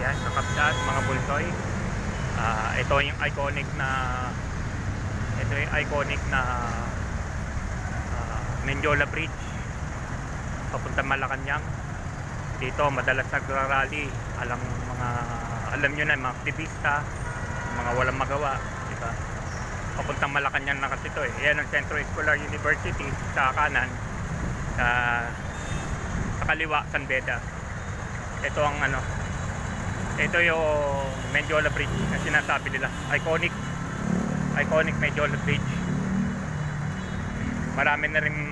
Yan, kakapsat mga bulsoy. Ito yung iconic na Mendiola Bridge papunta Malacanang. Dito madalas nagrarally alam nyo na, mga aktivista, mga walang magawa, diba? Papuntang Malacanang na kasi ito eh. Yan ang Centro Escolar University sa kanan, sa kaliwa San Beda. Ito ang ito yung Mendiola Bridge na sinasabi nila, iconic Mendiola Bridge. Marami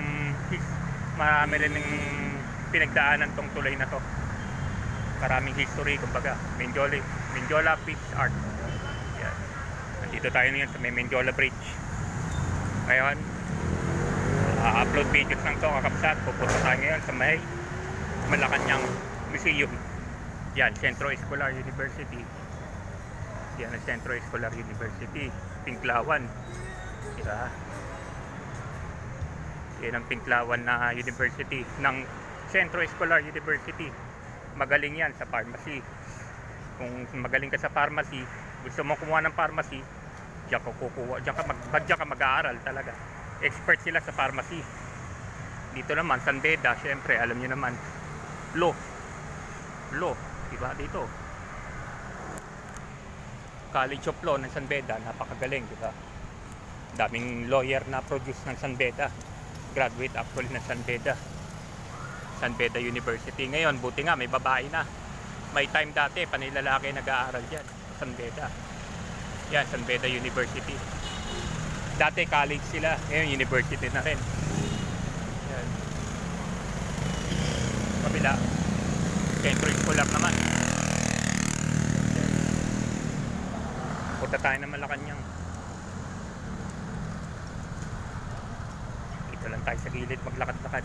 rin pinagdaanan tong tulay na to. Maraming history, kumbaga. Mendiola Peace Art. Yan. Nandito tayo ngayon sa may Mendiola Bridge. Ngayon, upload videos lang to, kakapsat. Pupunta tayo ngayon sa may Malacanang Museum. Yan, Centro Escolar University. Yan ang Centro Escolar University. Pinklawan. Diba? Yan ang Pinklawan na university ng Centro Escolar University. Magaling yan sa pharmacy. Kung magaling ka sa pharmacy, gusto mo kumuha ng pharmacy, diyan ka kukuha, diyan ka mag-aaral talaga. Expert sila sa pharmacy. Dito naman, San Beda, syempre, alam niyo naman, law, diba? Dito College of Law ng San Beda, napakagaling, diba? Daming lawyer na produce ng San Beda, graduate actually ng San Beda University. Ngayon, buti nga, may babae na. May time dati, panilalaki nag-aaral dyan, San Beda. Yan, San Beda University. Dati college sila, ngayon university na rin. Yan. Kabila, Centro Escolar naman. Yan. Punta tayo ng Malacanang. Dito lang tayo sa gilid, maglakad-lakad.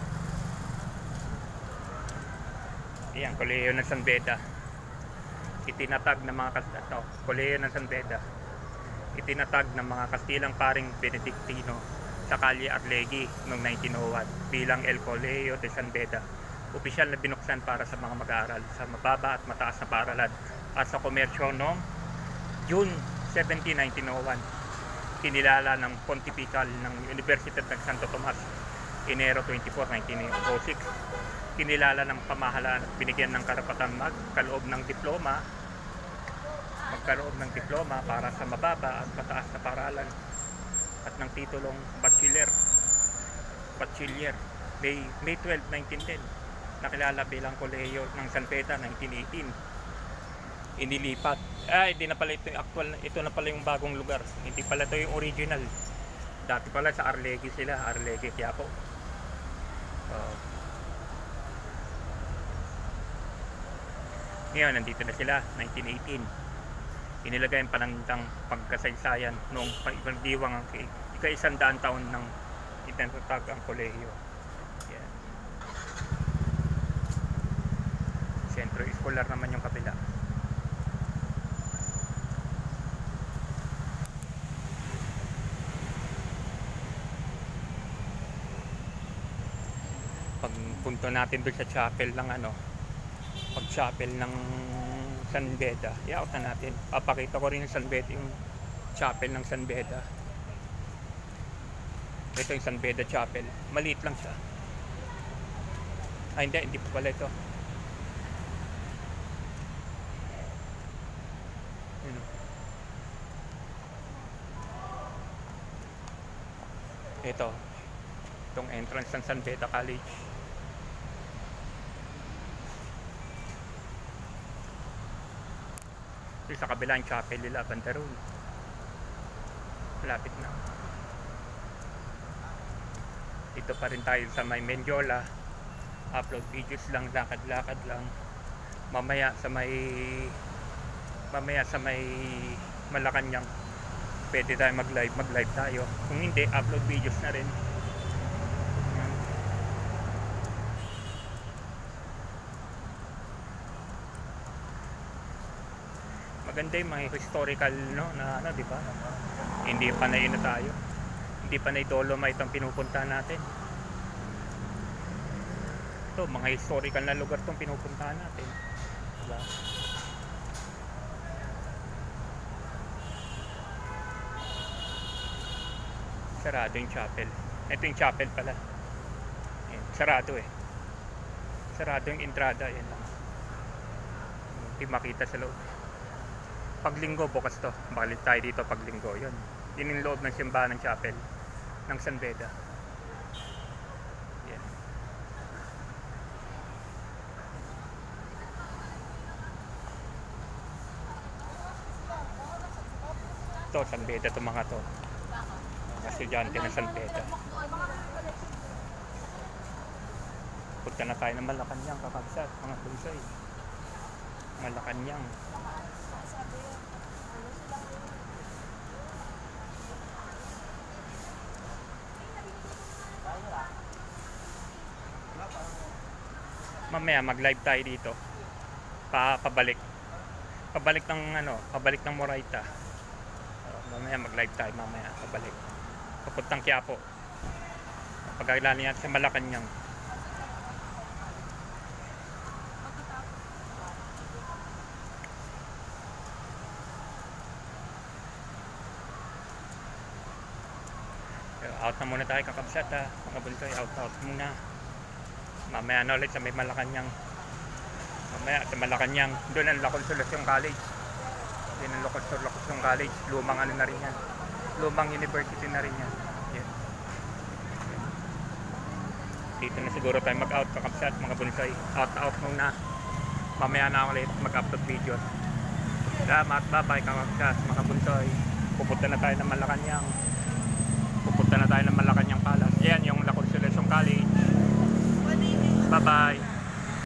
Ayan, Kolehiyo ng San Beda. Itinatag ng mga Kolehiyo ng San Beda. Itinatag ng mga Kastilang Paring Benedictino sa Calle Arlegui noong 1901 bilang El Colegio de San Beda. Opisyal na binuksan para sa mga mag-aaral sa mababa at mataas na paaralan at sa komersyo noong June 17, 1901. Kinilala ng Pontifical ng Universidad ng Santo Tomas Enero 24, 1906. Kinilala ng pamahalaan at binigyan ng karapatan magkaloob ng diploma para sa mababa at mataas na paaralan at ng titulong bachelor May 12, 1910. Nakilala bilang Kolehiyo ng San Beda 1918. Inilipat. Hindi na pala ito yung actual, ito na pala yung bagong lugar. Hindi pala ito yung original. Dati pala sa Arlegui sila, Arlegui, Quiapo. Ngayon, nandito na sila, 1918. Inilagay ang panandang pagkasaysayan noong pagdiwang ang ika-100 taon ng itinatag ang kolehiyo. Yan. Centro Escolar naman yung kabila. Pagpunto natin doon sa chapel ng pag-chapel ng San Beda, i-out na natin. Papakita ko rin yung San Beda, yung chapel ng San Beda. Ito yung San Beda Chapel. Maliit lang siya. Hindi pa pala ito. Ito. Itong entrance ng San Beda College. Ito sa kabilang chapel nila, Bandaron. Malapit na. Ito pa rin tayo sa may Mendiola. Upload videos lang, lakad-lakad lang. Mamaya sa may Malacanang, pwede tayo mag-live tayo. Kung hindi, upload videos na rin. Maganda yung mga historical na di ba? Hindi panay na tayo. Hindi panay Dolomite ang pinupunta natin. Ito, mga historical na lugar tong pinupuntahan natin. Diba? Sarado yung chapel. Ito yung chapel pala. Ayan, sarado eh. Sarado yung entrada. Ayan lang. Hindi makita sa loob. Paglinggo bukas to. Balik tayo dito paglinggo. Yun. Yun yung loob ng simbahan ng chapel ng San Beda. Yan. Ito, San Beda to mga to. Mga estudyante ng San Beda. Punta na tayo ng Malacanang, kakabsat, mga bunsay. Malacanang. Mamaya mag-live tayo dito. Pabalik ng Moraita. Mamaya mag-live tayo mamaya pabalik. Papuntang Quiapo. Pagkailan yan sa Malacanang. Out na muna tayo kakabsat ha. Mga buntoy, out muna. Mamaya na ulit sa may Malacanang. Mamaya sa Malacanang. Doon ang La Consolacion College. Doon ang La Consolacion College. Lumang ano na rin yan. Lumang university na rin yan. Yan. Dito na siguro tayo mag-out kakabsat mga buntoy. Out muna. Mamaya na ulit mag-upload videos. Salamat. Bye-bye kakabsat mga buntoy. Pupunta na tayo ng Malacanang. Pupunta na tayo ng Malacanang Palace. Yan yung La Consolacion College. Bye-bye.